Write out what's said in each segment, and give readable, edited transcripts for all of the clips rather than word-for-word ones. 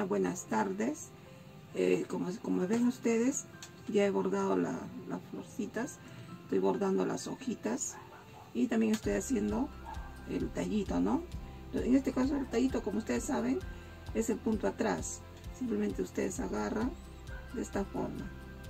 buenas tardes. Como ven ustedes, ya he bordado las florcitas, estoy bordando las hojitas y también estoy haciendo el tallito, ¿no? En este caso el tallito, como ustedes saben, es el punto atrás. Simplemente ustedes agarran de esta forma,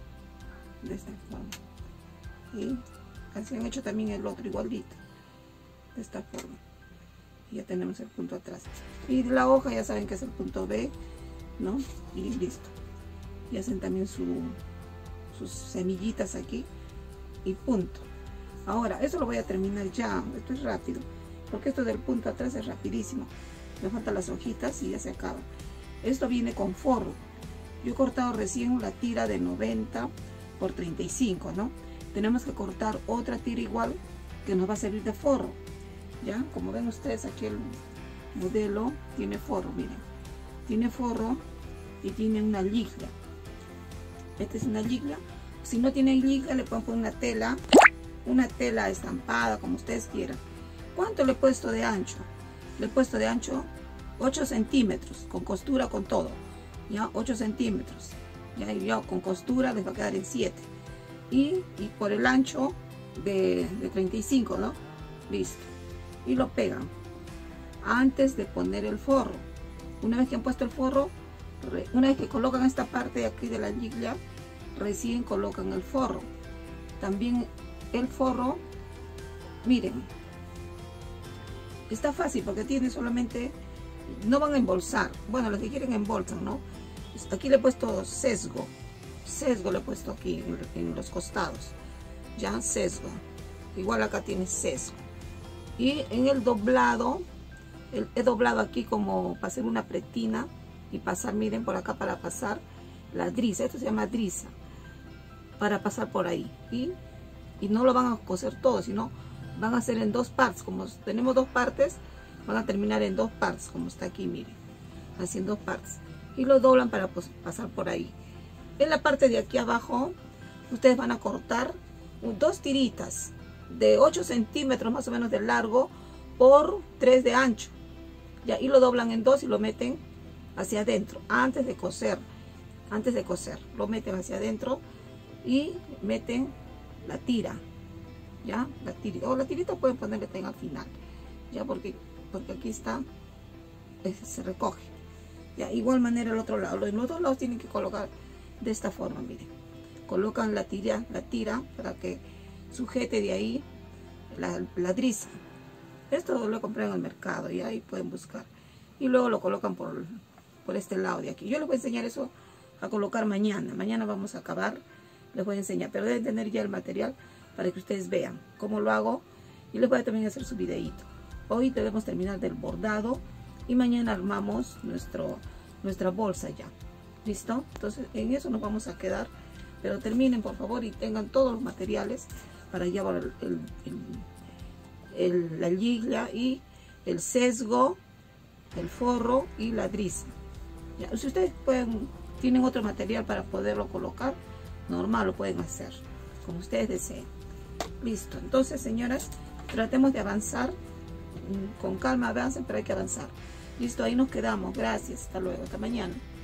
y así han hecho también el otro igualito, de esta forma. Y ya tenemos el punto atrás, y la hoja ya saben que es el punto B, ¿no? Y listo. Y hacen también sus semillitas aquí y punto. Ahora eso lo voy a terminar ya. Esto es rápido porque esto del punto atrás es rapidísimo. Me faltan las hojitas y ya se acaba. Esto viene con forro. Yo he cortado recién la tira de 90 por 35, ¿no? Tenemos que cortar otra tira igual que nos va a servir de forro. Ya, como ven ustedes, aquí el modelo tiene forro, miren, tiene forro y tiene una ligla. Esta es una ligla. Si no tiene ligla, le pueden poner una tela estampada, como ustedes quieran. ¿Cuánto le he puesto de ancho? Le he puesto de ancho 8 centímetros, con costura, con todo. Ya, 8 centímetros. Ya, y ya con costura les va a quedar en 7. Y por el ancho de 35, ¿no? Listo. Y lo pegan antes de poner el forro. Una vez que han puesto el forro, una vez que colocan esta parte de aquí de la ligla, recién colocan el forro. También el forro, miren, está fácil porque tiene solamente, no van a embolsar. Bueno, los que quieren embolsan, ¿no? Aquí le he puesto sesgo le he puesto aquí en los costados, ya, sesgo. Igual acá tiene sesgo. Y en el doblado, he doblado aquí como para hacer una pretina y pasar, miren, por acá para pasar la driza. Esto se llama driza, para pasar por ahí. Y no lo van a coser todo, sino van a hacer en dos partes. Como tenemos dos partes, van a terminar en dos partes, como está aquí, miren, así en dos partes. Y lo doblan para pasar por ahí. En la parte de aquí abajo, ustedes van a cortar dos tiritas de 8 centímetros más o menos de largo por 3 de ancho. Ya, y lo doblan en dos y lo meten hacia adentro antes de coser. Lo meten hacia adentro y meten la tira. Ya, la tirita, o la tirita pueden ponerle al final, ya, porque aquí está, se recoge. Ya, igual manera el otro lado, en los dos lados tienen que colocar de esta forma, miren, colocan la tira para que sujete de ahí la driza. Esto lo compré en el mercado y ahí pueden buscar, y luego lo colocan por este lado de aquí. Yo les voy a enseñar eso a colocar mañana vamos a acabar, les voy a enseñar, pero deben tener ya el material para que ustedes vean cómo lo hago, y les voy a también hacer su videito. Hoy debemos terminar del bordado y mañana armamos nuestra bolsa ya. ¿Listo? Entonces en eso nos vamos a quedar, pero terminen por favor y tengan todos los materiales para llevar la ligla y el sesgo, el forro y la driza. Ya, si ustedes tienen otro material para poderlo colocar, normal, lo pueden hacer como ustedes deseen. Listo. Entonces, señoras, tratemos de avanzar con calma, avancen, pero hay que avanzar. Listo, ahí nos quedamos. Gracias, hasta luego, hasta mañana.